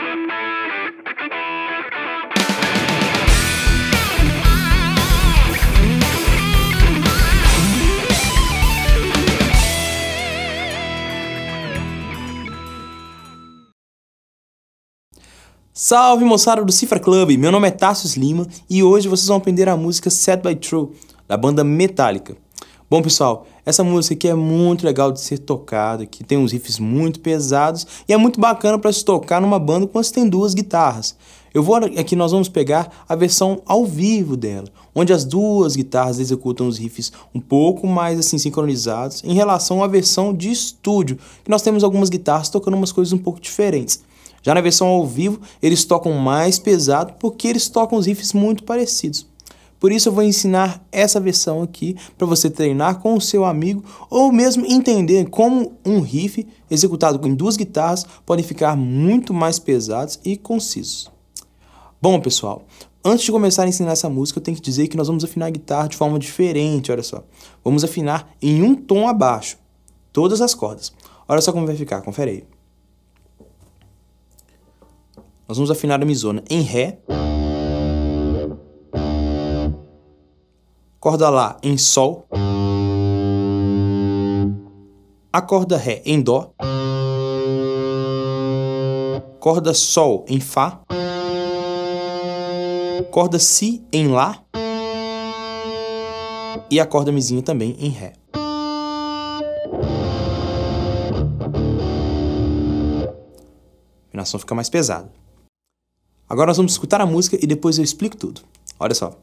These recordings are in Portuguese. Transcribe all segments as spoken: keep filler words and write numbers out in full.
Salve, moçada do Cifra Club, meu nome é Tassius Lima e hoje vocês vão aprender a música Sad But True, da banda Metallica. Bom pessoal, essa música aqui é muito legal de ser tocada, que tem uns riffs muito pesados e é muito bacana para se tocar numa banda quando tem duas guitarras. Eu vou aqui, nós vamos pegar a versão ao vivo dela, onde as duas guitarras executam os riffs um pouco mais assim sincronizados em relação à versão de estúdio, que nós temos algumas guitarras tocando umas coisas um pouco diferentes. Já na versão ao vivo, eles tocam mais pesado porque eles tocam os riffs muito parecidos. Por isso eu vou ensinar essa versão aqui para você treinar com o seu amigo ou mesmo entender como um riff executado em duas guitarras pode ficar muito mais pesados e concisos. Bom pessoal, antes de começar a ensinar essa música eu tenho que dizer que nós vamos afinar a guitarra de forma diferente, olha só. Vamos afinar em um tom abaixo, todas as cordas. Olha só como vai ficar, confere aí. Nós vamos afinar a misona em Ré, corda Lá em Sol, a corda Ré em Dó, corda Sol em Fá, corda Si em Lá e a corda Mizinha também em Ré. A afinação fica mais pesada. Agora nós vamos escutar a música e depois eu explico tudo. Olha só.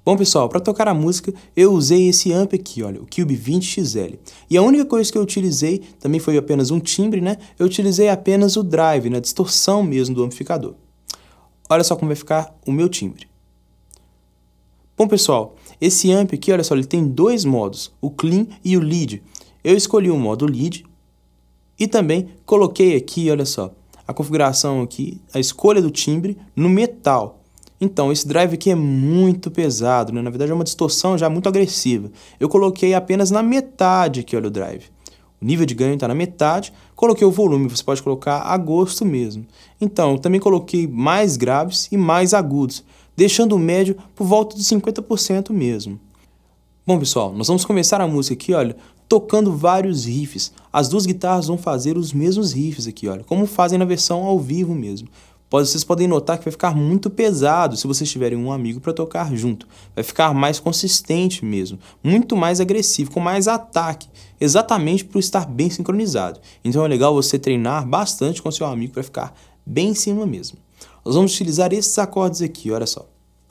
Bom pessoal, para tocar a música eu usei esse amp aqui, olha, o Cube vinte X L. E a única coisa que eu utilizei, também foi apenas um timbre, né? Eu utilizei apenas o drive, né? A distorção mesmo do amplificador. Olha só como vai ficar o meu timbre. Bom pessoal, esse amp aqui, olha só, ele tem dois modos, o Clean e o Lead. Eu escolhi o modo Lead e também coloquei aqui, olha só, a configuração aqui, a escolha do timbre no metal. Então, esse drive aqui é muito pesado, né? Na verdade é uma distorção já muito agressiva. Eu coloquei apenas na metade aqui, olha o drive. O nível de ganho está na metade, coloquei o volume, você pode colocar a gosto mesmo. Então, eu também coloquei mais graves e mais agudos, deixando o médio por volta de cinquenta por cento mesmo. Bom pessoal, nós vamos começar a música aqui, olha, tocando vários riffs. As duas guitarras vão fazer os mesmos riffs aqui, olha, como fazem na versão ao vivo mesmo. Vocês podem notar que vai ficar muito pesado se vocês tiverem um amigo para tocar junto. Vai ficar mais consistente mesmo, muito mais agressivo, com mais ataque, exatamente por estar bem sincronizado. Então é legal você treinar bastante com seu amigo para ficar bem em cima mesmo. Nós vamos utilizar esses acordes aqui, olha só.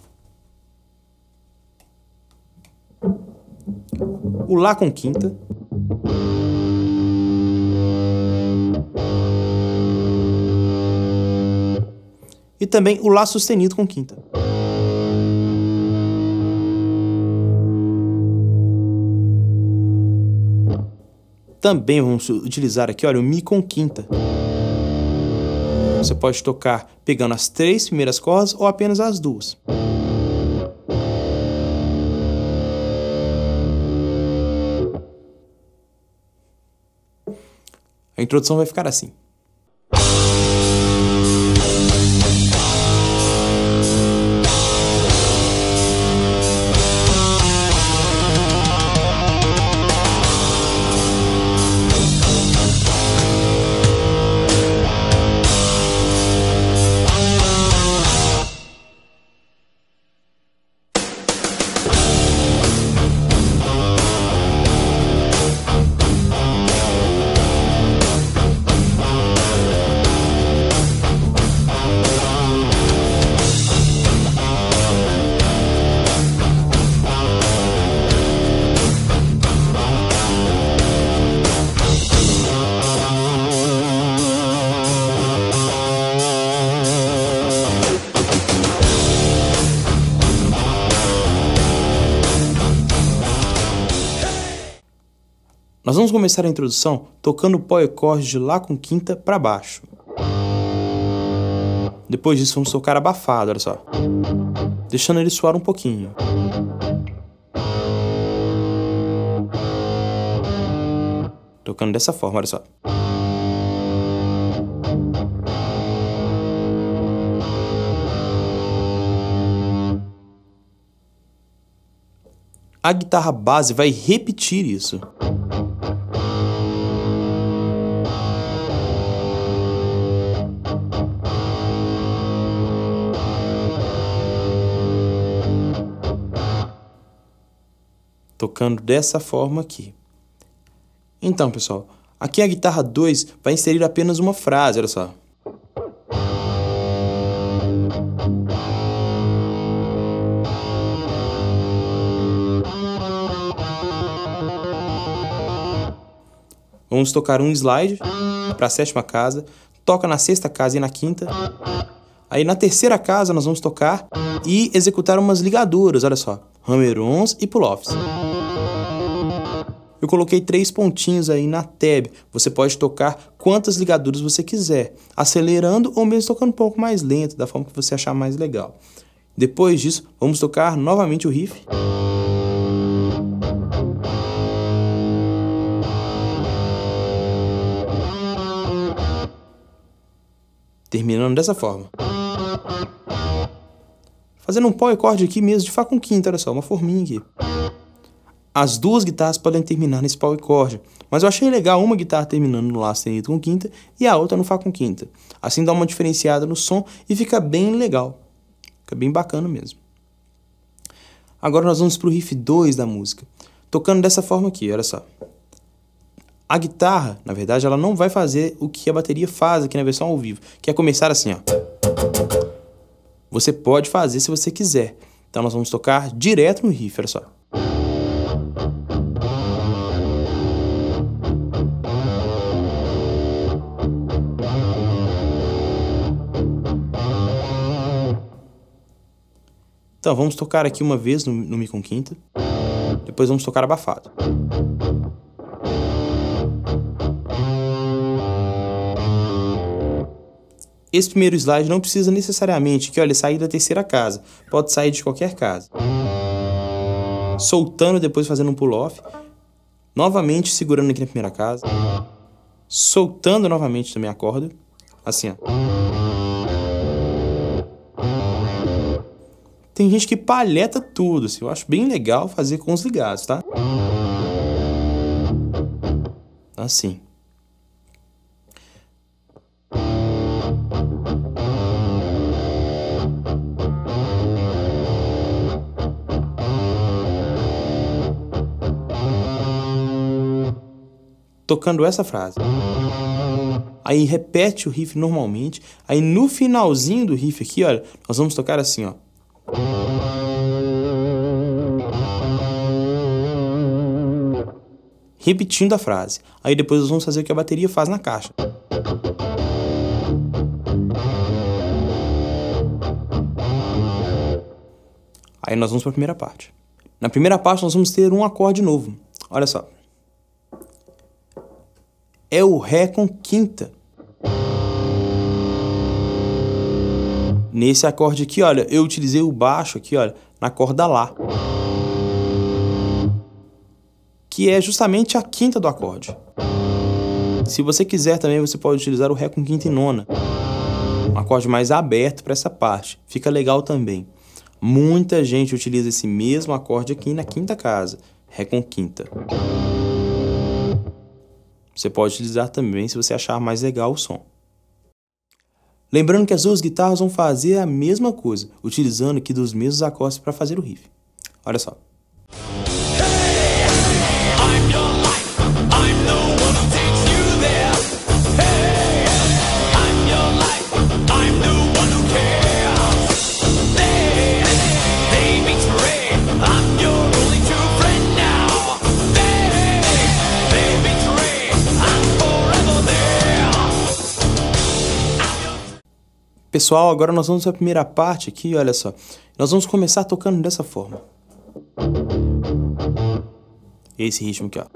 O Lá com quinta. E também o Lá sustenido com quinta. Também vamos utilizar aqui, olha, o Mi com quinta. Você pode tocar pegando as três primeiras cordas ou apenas as duas. A introdução vai ficar assim. Nós vamos começar a introdução tocando o power chord de Lá com quinta para baixo. Depois disso vamos tocar abafado, olha só. Deixando ele soar um pouquinho. Tocando dessa forma, olha só. A guitarra base vai repetir isso. Tocando dessa forma aqui. Então, pessoal, aqui a guitarra dois vai inserir apenas uma frase, olha só. Vamos tocar um slide para a sétima casa, toca na sexta casa e na quinta. Aí na terceira casa nós vamos tocar e executar umas ligaduras, olha só, hammer-ons e pull-offs. Eu coloquei três pontinhos aí na tab, você pode tocar quantas ligaduras você quiser, acelerando ou mesmo tocando um pouco mais lento, da forma que você achar mais legal. Depois disso, vamos tocar novamente o riff. Terminando dessa forma. Fazendo um power chord aqui mesmo de Fá com quinta, olha só, uma forminha aqui. As duas guitarras podem terminar nesse power chord, mas eu achei legal uma guitarra terminando no Lá sustenido com quinta e a outra no Fá com quinta. Assim dá uma diferenciada no som e fica bem legal. Fica bem bacana mesmo. Agora nós vamos para o riff dois da música. Tocando dessa forma aqui, olha só. A guitarra, na verdade, ela não vai fazer o que a bateria faz aqui na versão ao vivo, que é começar assim, ó. Você pode fazer se você quiser. Então nós vamos tocar direto no riff, olha só. Então vamos tocar aqui uma vez no, no Mi com quinta, depois vamos tocar abafado. Esse primeiro slide não precisa necessariamente que, olha, sair da terceira casa, pode sair de qualquer casa. Soltando, depois fazendo um pull-off, novamente segurando aqui na primeira casa, soltando novamente também a corda, assim, ó. Tem gente que palheta tudo, assim, eu acho bem legal fazer com os ligados, tá? Assim. Tocando essa frase. Aí repete o riff normalmente. Aí no finalzinho do riff aqui, olha, nós vamos tocar assim, ó. Repetindo a frase. Aí depois nós vamos fazer o que a bateria faz na caixa. Aí nós vamos para a primeira parte. Na primeira parte nós vamos ter um acorde novo. Olha só. É o Ré com quinta. Nesse acorde aqui, olha, eu utilizei o baixo aqui, olha, na corda Lá, que é justamente a quinta do acorde. Se você quiser também, você pode utilizar o Ré com quinta e nona, um acorde mais aberto para essa parte, fica legal também. Muita gente utiliza esse mesmo acorde aqui na quinta casa, Ré com quinta. Você pode utilizar também se você achar mais legal o som. Lembrando que as duas guitarras vão fazer a mesma coisa, utilizando aqui dos mesmos acordes para fazer o riff. Olha só. Pessoal, agora nós vamos para a primeira parte aqui, olha só. Nós vamos começar tocando dessa forma. Esse ritmo aqui, ó.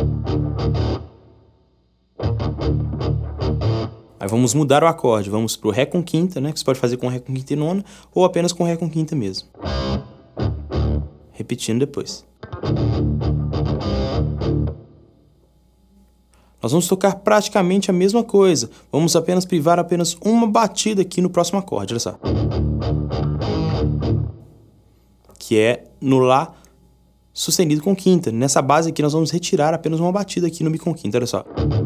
Aí vamos mudar o acorde, vamos pro Ré com quinta, né? Que você pode fazer com Ré com quinta e nona, ou apenas com Ré com quinta mesmo. Repetindo depois. Nós vamos tocar praticamente a mesma coisa. Vamos apenas privar apenas uma batida aqui no próximo acorde, olha só. Que é no Lá sustenido com quinta. Nessa base aqui nós vamos retirar apenas uma batida aqui no Mi com quinta, olha só.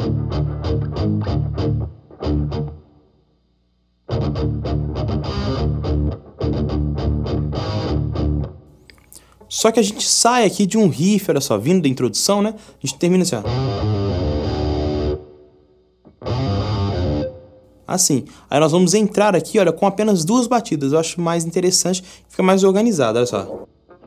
Só que a gente sai aqui de um riff, olha só, vindo da introdução, né? A gente termina assim, ó. Assim. Aí nós vamos entrar aqui, olha, com apenas duas batidas. Eu acho mais interessante, fica mais organizado, olha só.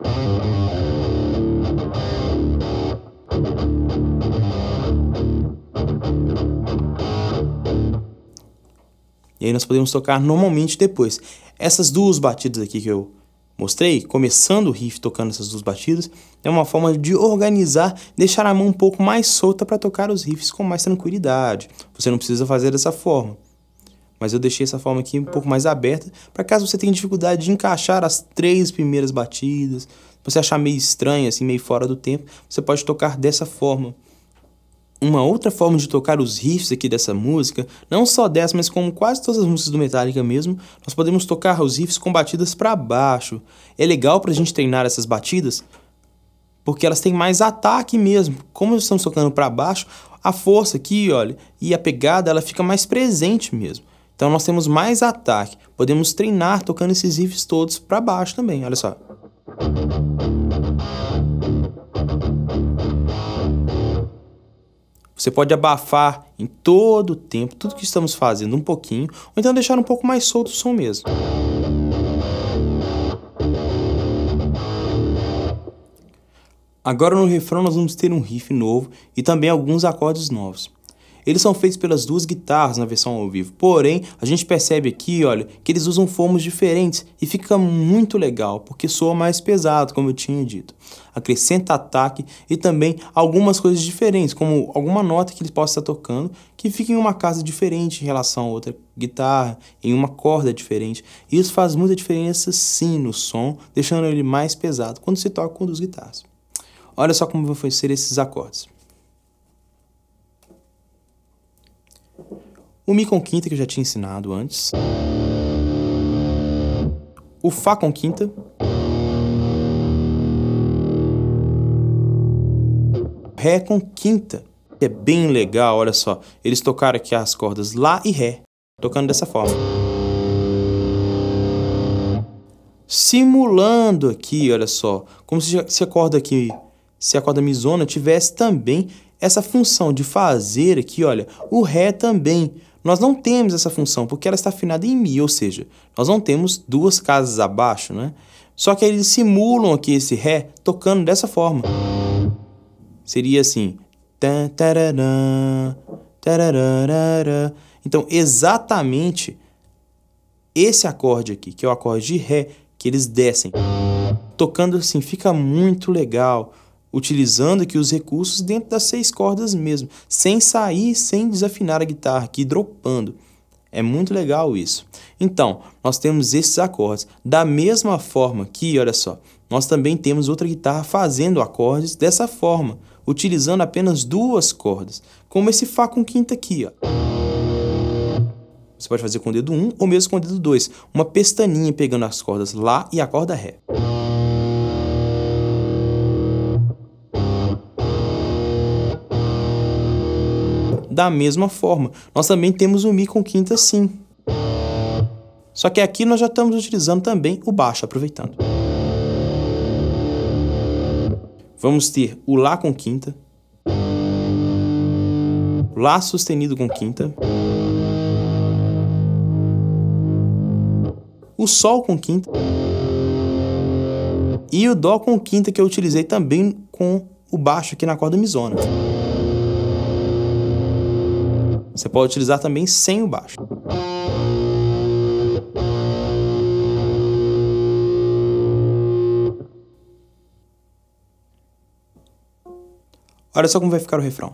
E aí nós podemos tocar normalmente depois. Essas duas batidas aqui que eu mostrei, começando o riff tocando essas duas batidas, é uma forma de organizar, deixar a mão um pouco mais solta para tocar os riffs com mais tranquilidade. Você não precisa fazer dessa forma. Mas eu deixei essa forma aqui um pouco mais aberta, para caso você tenha dificuldade de encaixar as três primeiras batidas, você achar meio estranho, assim, meio fora do tempo, você pode tocar dessa forma. Uma outra forma de tocar os riffs aqui dessa música, não só dessa, mas como quase todas as músicas do Metallica mesmo, nós podemos tocar os riffs com batidas para baixo. É legal para a gente treinar essas batidas, porque elas têm mais ataque mesmo. Como nós estamos tocando para baixo, a força aqui, olha, e a pegada, ela fica mais presente mesmo. Então nós temos mais ataque. Podemos treinar tocando esses riffs todos para baixo também, olha só. Você pode abafar em todo o tempo, tudo que estamos fazendo um pouquinho, ou então deixar um pouco mais solto o som mesmo. Agora no refrão nós vamos ter um riff novo e também alguns acordes novos. Eles são feitos pelas duas guitarras na versão ao vivo, porém a gente percebe aqui, olha, que eles usam formos diferentes e fica muito legal, porque soa mais pesado, como eu tinha dito. Acrescenta ataque e também algumas coisas diferentes, como alguma nota que ele possa estar tocando, que fica em uma casa diferente em relação a outra guitarra, em uma corda diferente. E isso faz muita diferença sim no som, deixando ele mais pesado quando se toca com duas guitarras. Olha só como vão ser esses acordes. O Mi com quinta, que eu já tinha ensinado antes. O Fá com quinta. Ré com quinta. É bem legal, olha só. Eles tocaram aqui as cordas Lá e Ré, tocando dessa forma. Simulando aqui, olha só, como se, se a corda aqui, se a corda misona tivesse também essa função de fazer aqui, olha, o Ré também. Nós não temos essa função, porque ela está afinada em Mi, ou seja, nós não temos duas casas abaixo, né? Só que eles simulam aqui esse Ré tocando dessa forma. Seria assim. Então, exatamente esse acorde aqui, que é o acorde de Ré, que eles descem. Tocando assim, fica muito legal. Utilizando aqui os recursos dentro das seis cordas mesmo, sem sair, sem desafinar a guitarra aqui, dropando. É muito legal isso. Então, nós temos esses acordes. Da mesma forma que, olha só, nós também temos outra guitarra fazendo acordes dessa forma, utilizando apenas duas cordas, como esse Fá com quinta aqui, ó. Você pode fazer com o dedo um ou mesmo com o dedo dois, uma pestaninha pegando as cordas Lá e a corda Ré. Da mesma forma, nós também temos o Mi com quinta sim. Só que aqui nós já estamos utilizando também o baixo, aproveitando. Vamos ter o Lá com quinta, Lá sustenido com quinta, o Sol com quinta e o Dó com quinta, que eu utilizei também com o baixo aqui na corda misona. Você pode utilizar também sem o baixo. Olha só como vai ficar o refrão.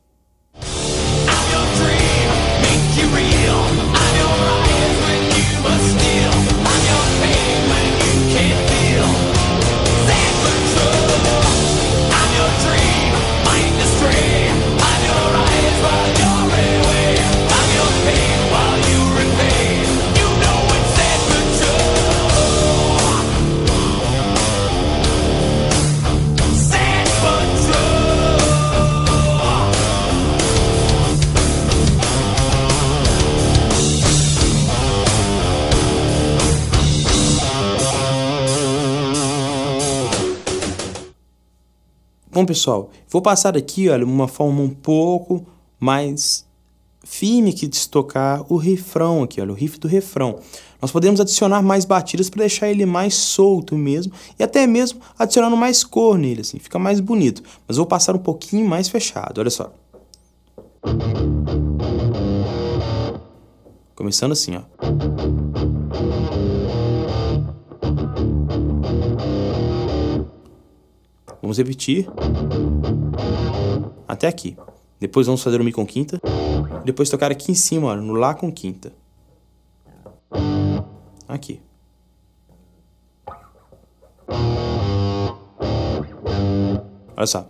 Bom, pessoal, vou passar aqui, olha, uma forma um pouco mais firme aqui de tocar o refrão aqui, olha, o riff do refrão. Nós podemos adicionar mais batidas para deixar ele mais solto mesmo e até mesmo adicionando mais cor nele, assim, fica mais bonito. Mas vou passar um pouquinho mais fechado, olha só. Começando assim, ó. Vamos repetir até aqui. Depois vamos fazer o Mi com quinta. Depois tocar aqui em cima, ó, no Lá com quinta. Aqui. Olha só.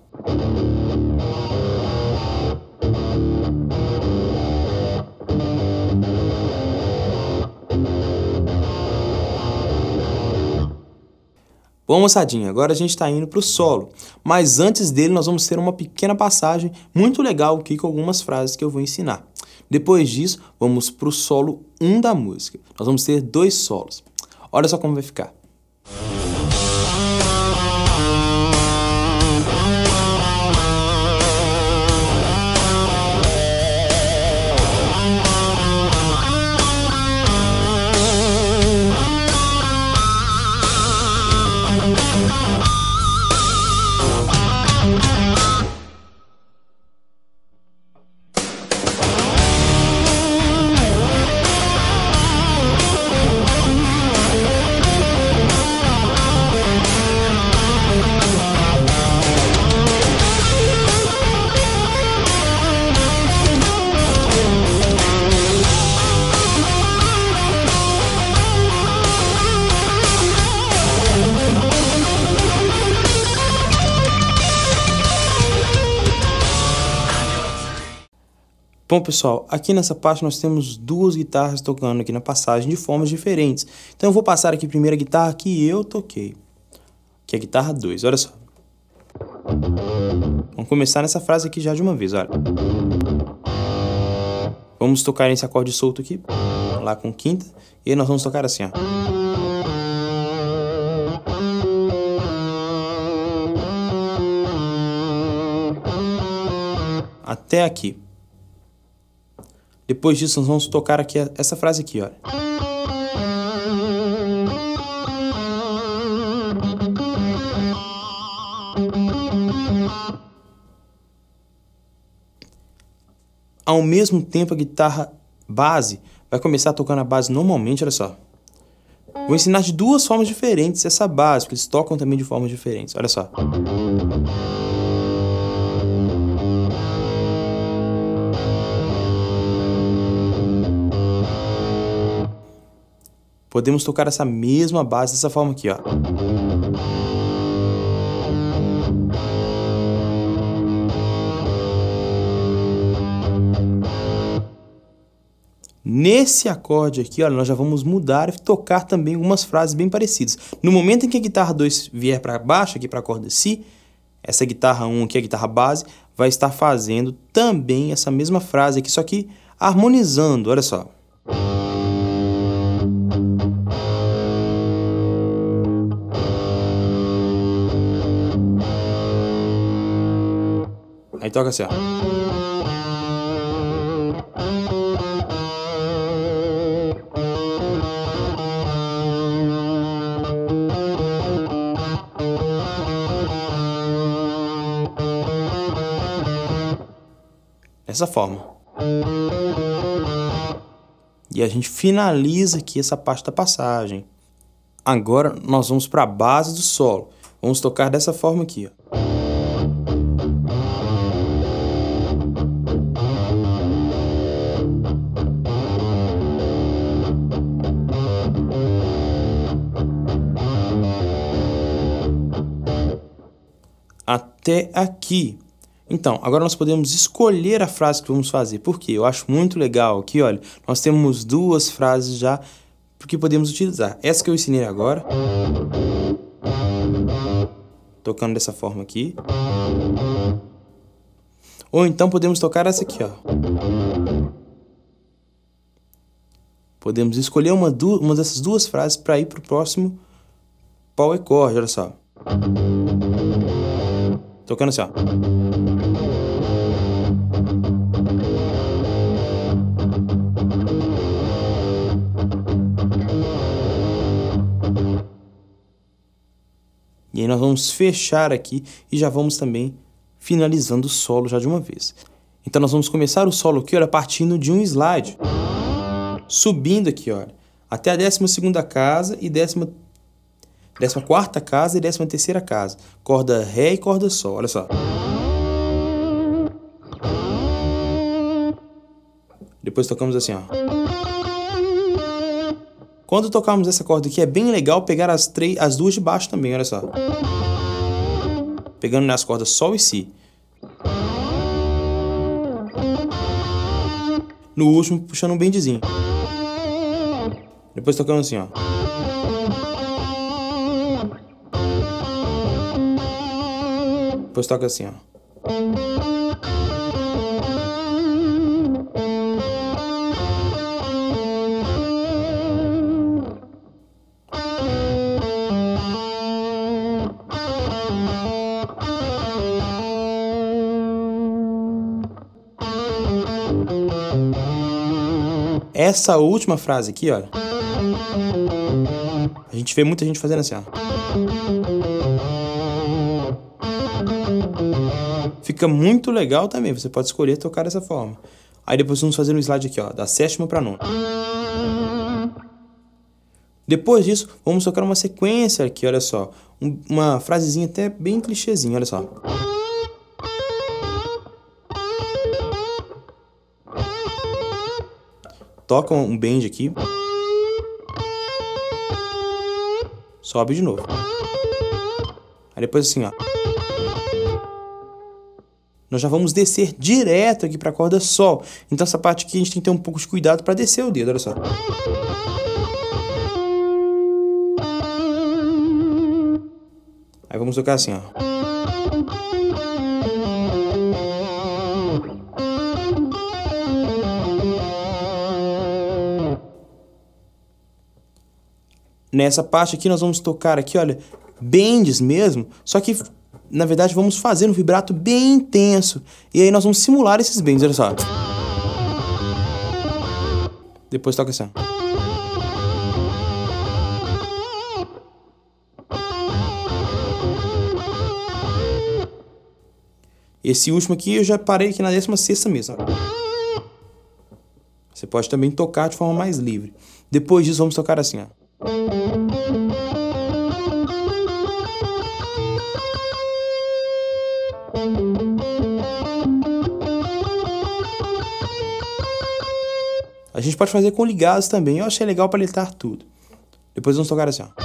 Bom, moçadinha, agora a gente está indo para o solo, mas antes dele nós vamos ter uma pequena passagem muito legal aqui com algumas frases que eu vou ensinar. Depois disso, vamos para o solo um da música. Nós vamos ter dois solos. Olha só como vai ficar. Bom, pessoal, aqui nessa parte nós temos duas guitarras tocando aqui na passagem de formas diferentes. Então eu vou passar aqui primeiro a guitarra que eu toquei, que é a guitarra dois, olha só. Vamos começar nessa frase aqui já de uma vez, olha. Vamos tocar esse acorde solto aqui, lá com quinta, e aí nós vamos tocar assim, ó. Até aqui. Depois disso nós vamos tocar aqui essa frase aqui, olha. Ao mesmo tempo a guitarra base vai começar tocando a base normalmente, olha só. Vou ensinar de duas formas diferentes essa base, porque eles tocam também de formas diferentes, olha só. Podemos tocar essa mesma base dessa forma aqui, ó. Nesse acorde aqui, olha, nós já vamos mudar e tocar também algumas frases bem parecidas. No momento em que a guitarra dois vier para baixo, aqui para a corda Si, essa guitarra um aqui, a guitarra base, vai estar fazendo também essa mesma frase aqui, só que harmonizando, olha só. Aí toca assim, ó. Dessa forma. E a gente finaliza aqui essa parte da passagem. Agora nós vamos para a base do solo. Vamos tocar dessa forma aqui, ó. Até aqui. Então, agora nós podemos escolher a frase que vamos fazer. Por quê? Eu acho muito legal aqui, olha. Nós temos duas frases já que podemos utilizar. Essa que eu ensinei agora. Tocando dessa forma aqui. Ou então podemos tocar essa aqui, ó. Podemos escolher uma, du uma dessas duas frases para ir para o próximo power chord, olha só. Tocando assim, ó. E aí nós vamos fechar aqui e já vamos também finalizando o solo já de uma vez. Então nós vamos começar o solo aqui, olha, partindo de um slide. Subindo aqui, olha, até a décima segunda casa e décima Décima quarta casa e décima terceira casa. Corda Ré e corda Sol, olha só. Depois tocamos assim, ó. Quando tocarmos essa corda aqui, é bem legal pegar as, três, as duas de baixo também, olha só. Pegando nas cordas Sol e Si. No último, puxando um bendezinho. Depois tocamos assim, ó. Depois toca assim, ó. Essa última frase aqui, olha. A gente vê muita gente fazendo assim, ó. Fica muito legal também, você pode escolher tocar dessa forma. Aí depois vamos fazer um slide aqui, ó, da sétima para nona. Depois disso, vamos tocar uma sequência aqui, olha só. Um, uma frasezinha até bem clichêzinha, olha só. Toca um bend aqui. Sobe de novo. Aí depois assim, ó. nós já vamos descer direto aqui para a corda Sol. Então essa parte aqui a gente tem que ter um pouco de cuidado para descer o dedo, olha só. Aí vamos tocar assim, ó. Nessa parte aqui nós vamos tocar aqui, olha, bends mesmo, só que na verdade vamos fazer um vibrato bem intenso. E aí nós vamos simular esses bends, olha só. Depois toca assim. Esse último aqui eu já parei aqui na décima sexta mesmo. Você pode também tocar de forma mais livre. Depois disso vamos tocar assim, ó. A gente pode fazer com ligados também. Eu achei legal para litar tudo. Depois vamos tocar assim, ó.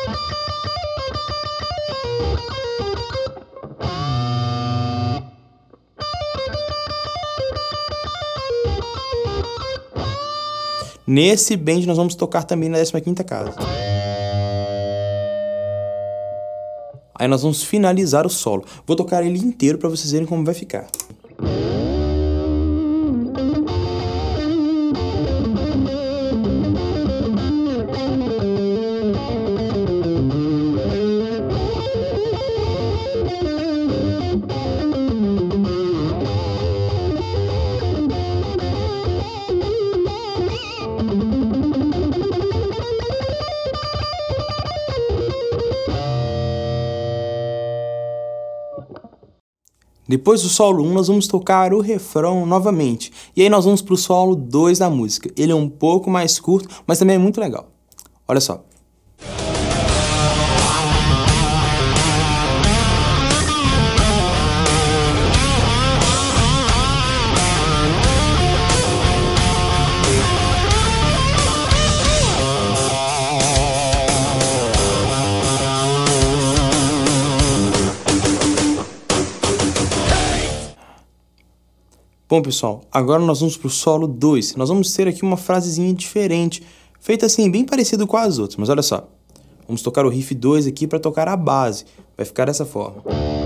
Nesse bend nós vamos tocar também na décima quinta casa. Aí nós vamos finalizar o solo. Vou tocar ele inteiro para vocês verem como vai ficar. Depois do solo um, nós vamos tocar o refrão novamente. E aí nós vamos para o solo dois da música. Ele é um pouco mais curto, mas também é muito legal. Olha só. Bom, pessoal, agora nós vamos para o solo dois. Nós vamos ter aqui uma frasezinha diferente, feita assim, bem parecido com as outras. Mas olha só, vamos tocar o riff dois aqui para tocar a base. Vai ficar dessa forma.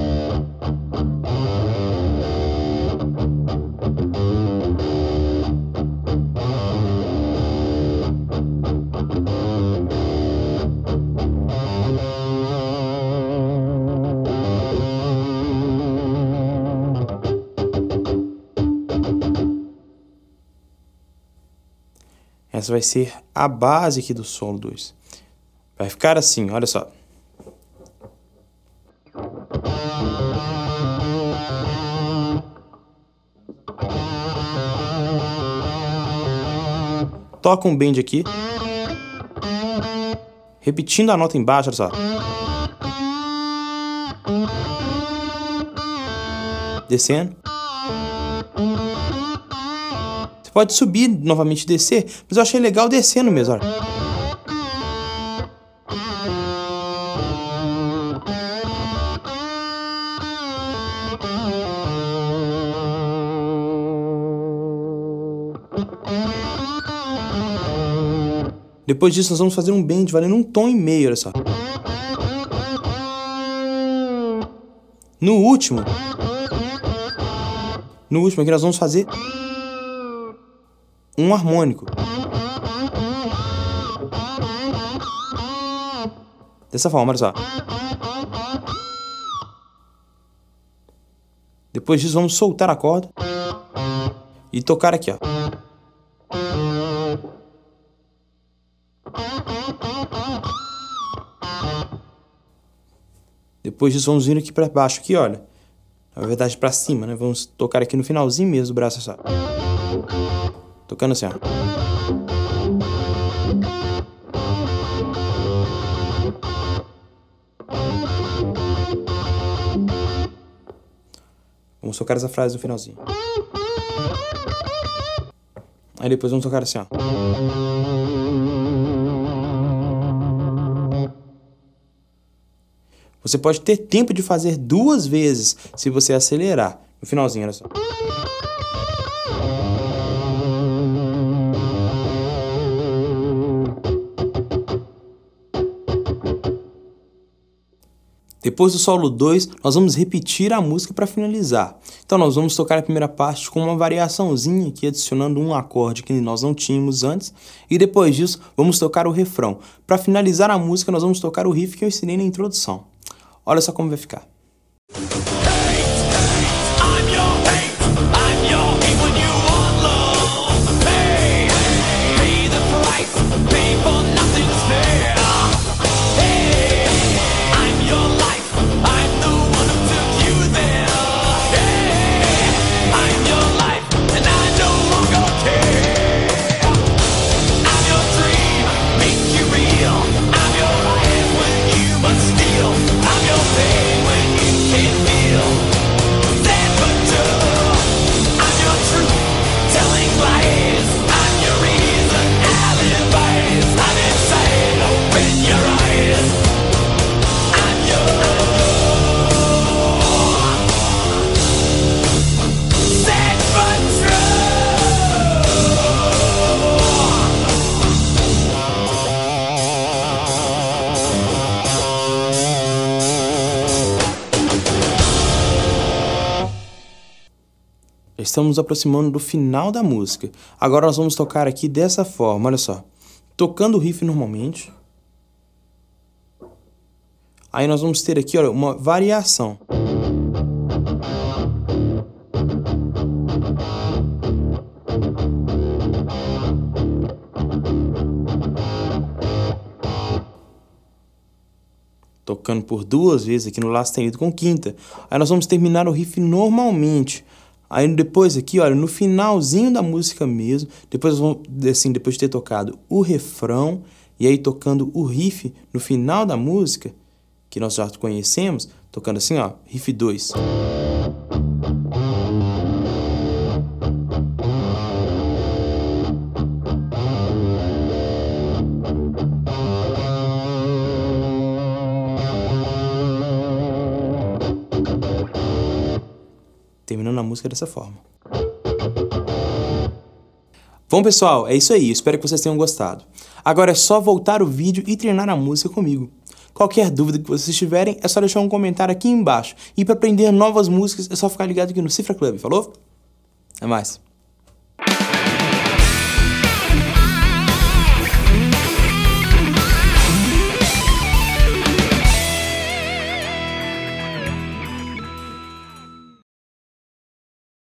Essa vai ser a base aqui do solo dois. Vai ficar assim, olha só. Toca um bend aqui. Repetindo a nota embaixo, olha só. Descendo. Você pode subir novamente e descer, mas eu achei legal descendo mesmo, olha. Depois disso nós vamos fazer um bend valendo um tom e meio, olha só. No último, no último aqui nós vamos fazer um harmônico. Dessa forma, olha só. Depois disso vamos soltar a corda e tocar aqui, ó. Depois disso vamos vir aqui para baixo, aqui, olha. Na verdade para cima, né? Vamos tocar aqui no finalzinho mesmo do braço, só. Tocando assim, ó. Vamos tocar essa frase no finalzinho. Aí depois vamos tocar assim, ó. Você pode ter tempo de fazer duas vezes se você acelerar. No finalzinho, olha só. Depois do solo dois, nós vamos repetir a música para finalizar. Então nós vamos tocar a primeira parte com uma variaçãozinha aqui, adicionando um acorde que nós não tínhamos antes. E depois disso, vamos tocar o refrão. Para finalizar a música, nós vamos tocar o riff que eu ensinei na introdução. Olha só como vai ficar. Estamos nos aproximando do final da música. Agora nós vamos tocar aqui dessa forma, olha só. Tocando o riff normalmente. Aí nós vamos ter aqui, olha, uma variação. Tocando por duas vezes aqui no Lá sustenido com quinta. Aí nós vamos terminar o riff normalmente. Aí depois aqui, olha, no finalzinho da música mesmo, depois, assim, depois de ter tocado o refrão, e aí tocando o riff no final da música, que nós já conhecemos, tocando assim, ó, riff dois. Terminando a música dessa forma. Bom, pessoal, é isso aí. Espero que vocês tenham gostado. Agora é só voltar o vídeo e treinar a música comigo. Qualquer dúvida que vocês tiverem, é só deixar um comentário aqui embaixo. E para aprender novas músicas, é só ficar ligado aqui no Cifra Club. Falou? Até mais.